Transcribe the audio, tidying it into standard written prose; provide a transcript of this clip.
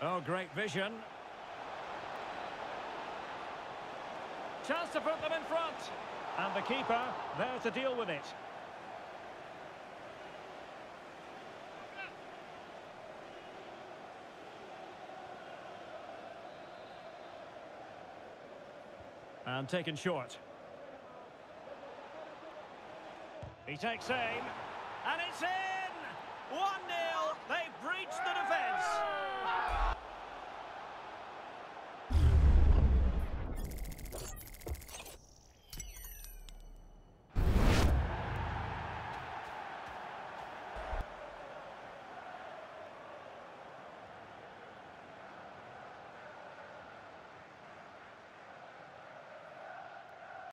Oh, great vision. Chance to put them in front. And the keeper there to deal with it. And taken short. He takes aim. And it's in! 1-0. They breached the defence.